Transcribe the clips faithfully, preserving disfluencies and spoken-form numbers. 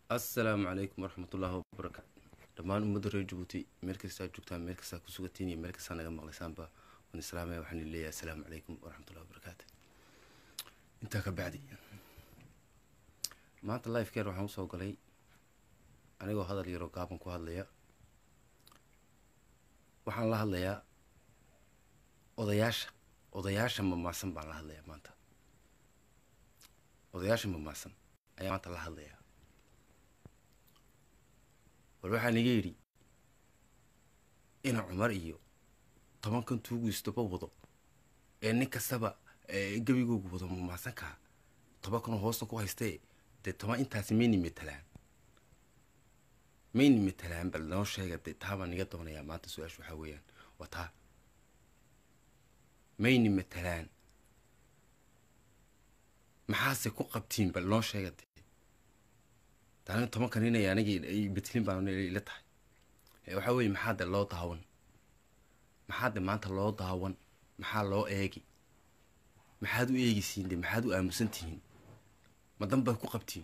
السلام عليكم ورحمة الله وبركاته. دمان أمد رجع جبوتي مركز جبتها مركز كسوقتيني مركز أنا جمع لسان با ونسلامي وحني لي السلام عليكم ورحمة الله وبركاته. أنت كبعدي ما أنت الله يفكر وحنا وصوق لي أنا جو هذا اللي يرقابن كو هذا ليا وحنا الله ليا odayaasha odayaasha mamaasan baan la hadlayaa maanta odayaasha mamaasan ayaa maanta la hadlayaa war waxaan iga yiri ina Cumar iyo tobankan tuugu istaba wado ee nin kastaba gabigoogu wado mamaasanka tobankan hoosta ku haystay de toban intaas meeni matalaan meeni matalaan bal noo sheegay taaba niga doonayaa maanta su'aashu waxa weeyaan wata ميني مثلاً محاسة كو قبتين بل نو شايد تعالوا طبعا كان هنا يعني بتلين بانو لتحي وحاول محاد الله داون محاد ما انت الله داون محاد الله ايجي محادو ايجي سين دي محادو امسنتين مدام باكو قبتين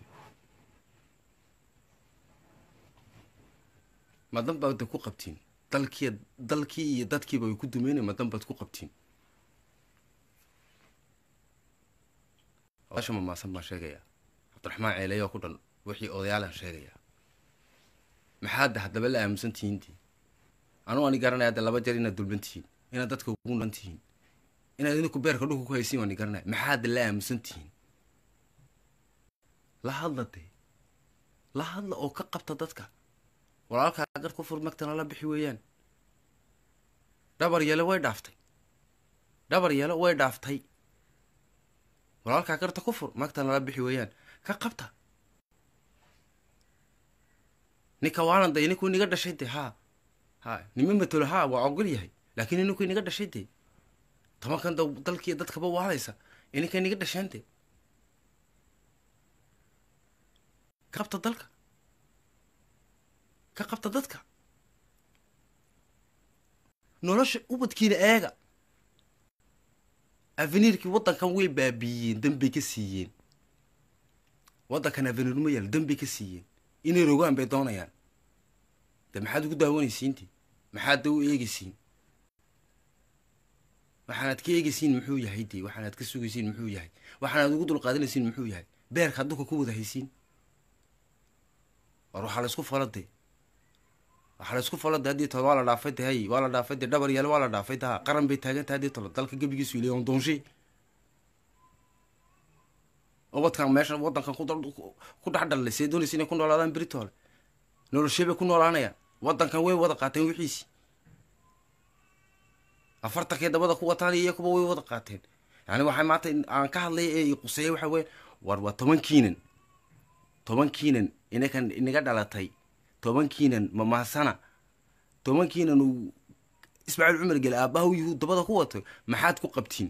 مدام باكو قبتين دالكي دالكي دادكي باكو دوميني مدام باكو قبتين وش ما سمى شيء عبد الرحمن عليه وكذا وحي أضياله شيء محاد حتى بلا أمسن تينتي أنا أني قرنا هذا لبا جرينا دول بنتين هنا دتك يكون بنتين هنا إنكم بيرك لوكو كويسين وأني قرنا محاد لا أمسن تين لحظتي لحظة أو كقبت دتك وراك أقدر كفر مكتنا لا بحويان دبر يلا وين دافتي دبر يلا وين دافتي walaalka karta kufur magtan la bixi weeyaan ka qabta ninka waalan day ninku niga dhashay ha ha nima matalo ha waa ogol yahay laakiin ninku niga dhashay tamankan dalkii dadka ba waalaysa inay niga dhashante qabta dalka ka qabta dadka nolosha ubadkiina eega avenirki wadankan way baabiyeen dambi ka siiyeen wadankan avenir ma yal dambi ka siiyeen inay rogaan bay doonayaan de maxaad ugu daawanaysiinti maxaad u eegaysiin waxaad ka eegaysiin muxuu yahay tii waxaad ka sugaysiin muxuu yahay waxaad ugu dul qaadanaysiin muxuu yahay beerka dadku ku wada haysiin war waxa la isku faladay waxa la isku faladay hadii todoba la dhaafay tahay waa la dhaafay dhabar yeel waa la dhaafay taa qaran bay taagan tahay hadii tolo dalka gabigiisu ilaa on doonshi oo wadkan meesha wadankan ku ku dhaxdhalay si doonaysiin ku noolaadaan Britol noloshebe ku noolaanaya wadankan way wada qaateen wixiisi afarta dabada ku wataan iyo kuba way wada qaateen yani waxa maanta aan ka hadlay ee qusay waxa weey war waa toban kiinan toban kiinan inakan inaga dhalatay toban kiinan mamaasana toban kiinan uu Ismaaciil Cumar gal aabahu yuhu dabada ku wato maxaad ku qabtiin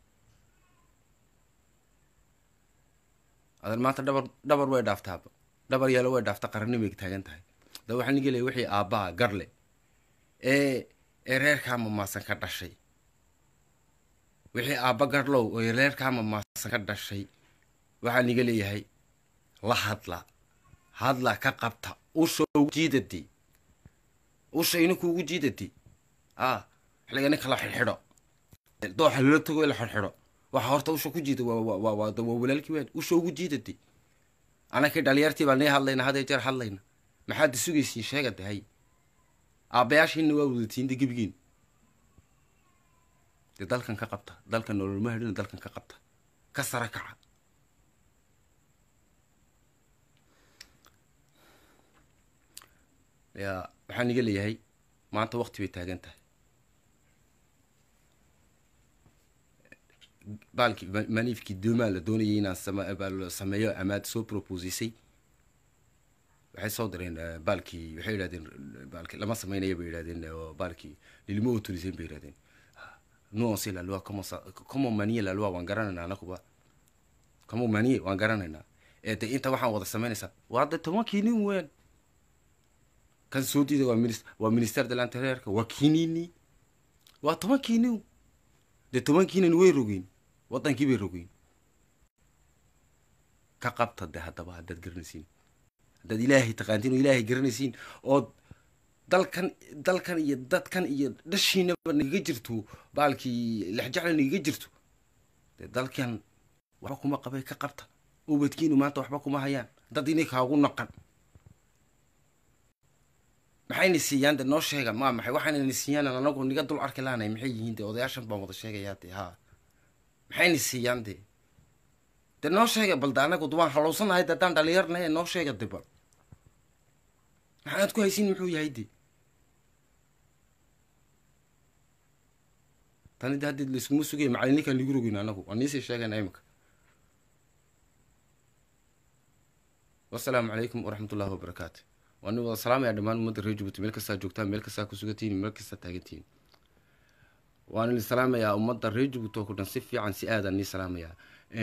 adan maanta dabar dabar way dhaaftaa dabar yalo way dhaafta qarannimo ay taagan tahay da waxaan nigelay wixii aabaa garle ee ee reerka mamaasan ka dhashay wixii aaba garlow oo reerka mamaasan ka dhashay waxaan nigelay la hadla hadla ka qabta usoo jiidadi usoo inuu ugu jiidadi ah xilligan kala xirxiro dooxa la tago ila xirxiro waxa horta usoo ku jiido waa waa waa walaalkii weyn usoo ugu jiidadi ana ka dhalinyartii baan hadlayna haday jeer hadlayna maxaad sugaysiin sheegada hay aabayaashiina waa wadatiin digibigin dalkan ka qabta dalkan nolol ma hadin dalkan ka qabta ka sarakaca يا waxaan iga leeyahay maanta waqti bay taagan tahay balki manifki duma la doonayay inaan sameeyo amaad soo proposisay waxay soo direen balki waxay yiraahdeen balki lama sameeyay bay yiraahdeen balki lilimo autorisé bay yiraahdeen non c'est la loi comment ça comment manier la loi waan garanayna anakuba comment manier waan garanayna ee inta waxaan wada sameynaysaa waa dad tobankii nin weyn كان سودي ده ومينست ومينستر de l'intérieur وكينيني وطبعا كينيو ده طبعا كينين وين روجين وطن كبير روجين كقبت ده هذا بعد ده تقرنسين haddaad ilaahay taqaantiin oo ilaahay garanaysiin ood dalkan dalkan iyo dadkan iyo dhashiinaba nagaga jirto baalkii lexjecla nagaga jirto dee dalkan waxba kuma qabay ka qabta ubadkiinu maanta waxba kuma hayaan dad inay kaagu naqan maxayna siiyaan de noo sheega ma maxay waxaanayna siiyaan anagu niga dul arki lahanay maxay yihiin de odayaashan baan wada sheegayaa de haa maxayna siiyaan de de noo sheega balde anagu waan halowsanahay de haddaan dhalinyarnahay noo sheega de bal maxaad ku haysiin muxuu yahay de tani de haddii laisuma sugaya macalininkaan ligu rogin anagu waan niisii sheegayna imika wasalaamu calaykum waraxmat ullahi wabarakaatu waan wada salaamaya dhammaan ummadda reer jabuuti meel kastaa joogtaan meel kastaa ku sugantihiin meel kastaa taagantihiin waan idin salaamayaa ummadda reer jabuuti oo ku dhan si fiican si aadaan nii salaamayaa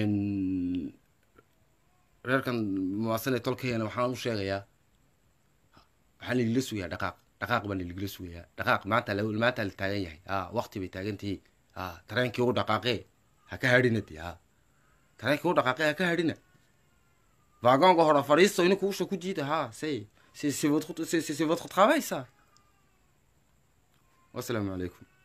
reerkan muwaasane tolkayana waxaan u sheegayaa waxaan ligala sugayaa dhaqaaq dhaqaaq baan ligala sugayaa dhaqaaq maanta la maanta la taagan yahay haa waqti bay taagan tihiin haa tareenkii ugu dhaqaaqee ha ka hadhina dee haa tareenkii ugu dhaqaaqee ha ka hadhina vagonka hore fadhiisto ininku usha ku jiida haa c'est c'est c'est votre c'est c'est votre travail ça. Wassalamu alaikum.